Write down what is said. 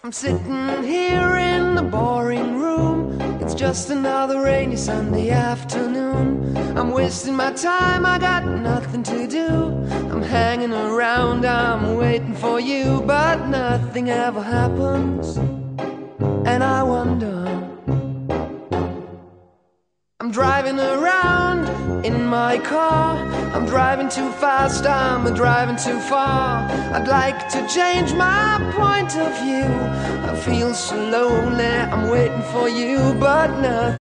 I'm sitting here in the boring room. It's just another rainy Sunday afternoon. I'm wasting my time, I got nothing to do. I'm hanging around, I'm waiting for you, but nothing ever happens. And I wonder, I'm driving around in my car. I'm driving too fast, I'm driving too far. I'd like to change my point of view. I feel so lonely, I'm waiting for you, but nothing